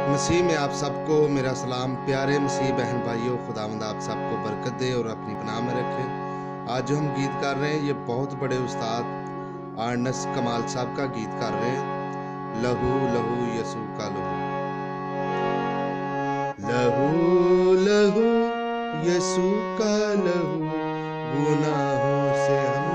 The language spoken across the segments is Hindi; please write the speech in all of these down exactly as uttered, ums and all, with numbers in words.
मसीह में आप सबको मेरा सलाम। प्यारे मसीह बहन भाइयों, खुदावंद आप सबको बरकत दे और अपनी पनाह में रखे। आज जो हम गीत कर रहे हैं ये बहुत बड़े उस्ताद आर्नस कमाल साहब का गीत कर रहे हैं। लहू लहू यसू का लहू, लहू लहू यसू का लहू, गुनाहों से हम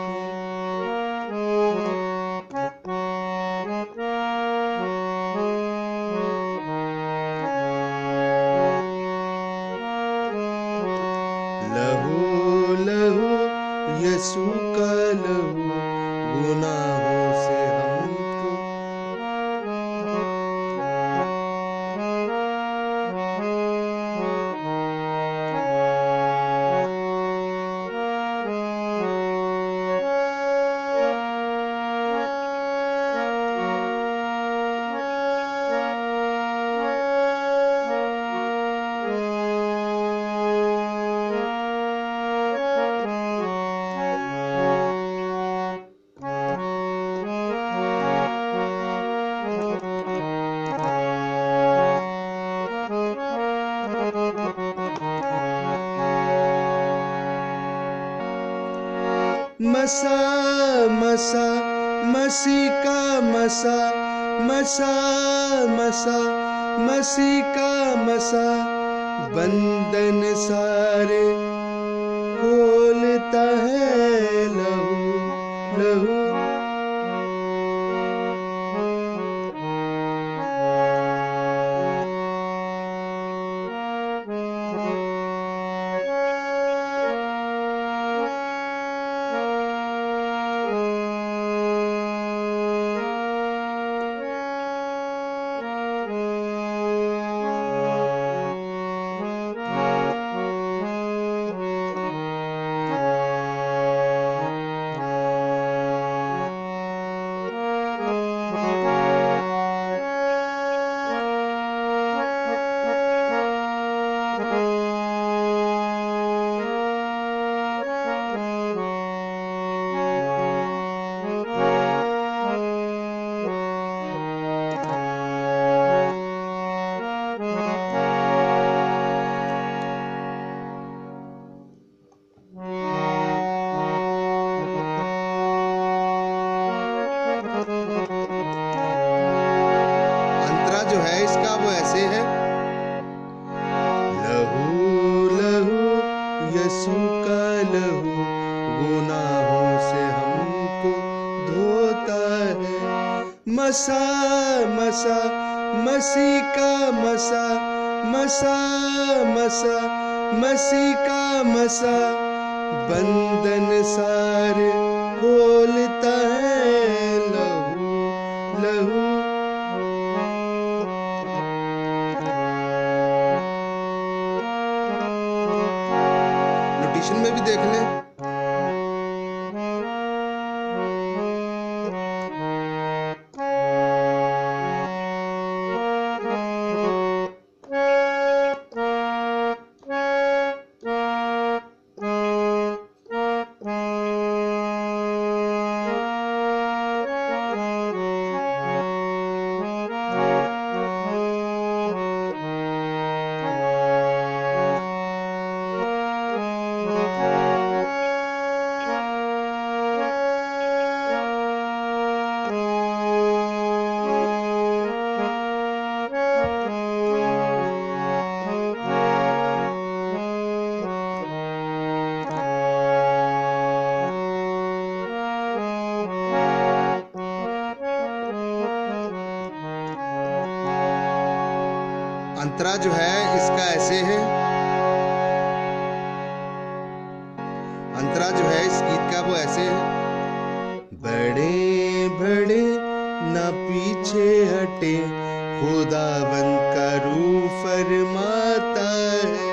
लहू लहू यसू का लहू, गुनाहों से हमको मसा मसा मसीह का मसा, मसा मसा मसीह का मसा, बंधन सारे खोलता है। लहू लहू जो है इसका वो ऐसे है। लहू लहू यसू का लहू, गुनाहों से हमको धोता है। मसा मसा मसीह का मसा, मसा मसा मसीह का मसा, बंधन सारे खोलता है। लहू लहू में भी देख लें। अंतरा जो है इसका ऐसे है। अंतरा जो है इस गीत का वो ऐसे है। बड़े बड़े ना पीछे हटे, खुदावंद का रूह फरमाता है।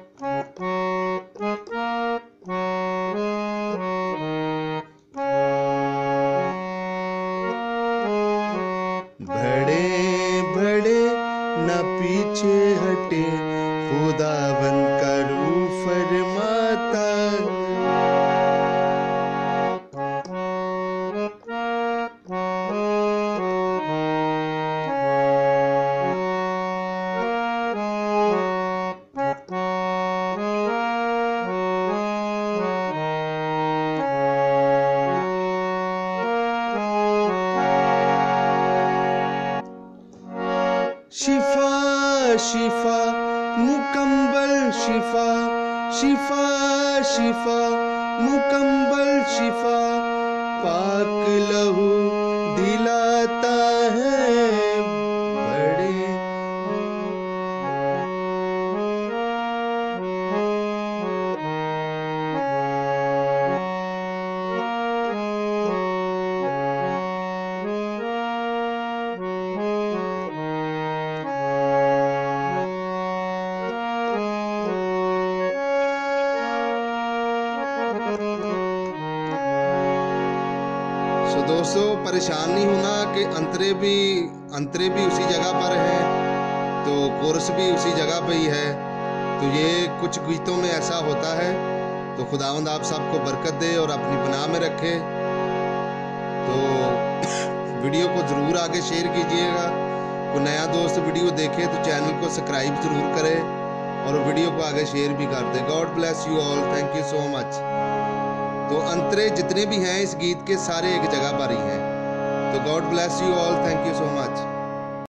बड़े बड़े ना पीछे हटे, खुदावंद का रूह फरमाता है। शिफा शिफा मुकम्मल शिफा, शिफा शिफा मुकम्मल शिफा, पाक लहू दिलाता है बड़े। तो दोस्तों परेशान नहीं होना कि अंतरे भी अंतरे भी उसी जगह पर हैं, तो कोरस भी उसी जगह पे ही है। तो ये कुछ गीतों में ऐसा होता है। तो खुदावंद आप सबको बरकत दे और अपनी पनाह में रखे। तो वीडियो को ज़रूर आगे शेयर कीजिएगा। कोई नया दोस्त वीडियो देखे तो चैनल को सब्सक्राइब ज़रूर करे और वीडियो को आगे शेयर भी कर दे। God bless you all, thank you so much. तो अंतरे जितने भी हैं इस गीत के सारे एक जगह पर ही हैं। तो God bless you all, thank you so much.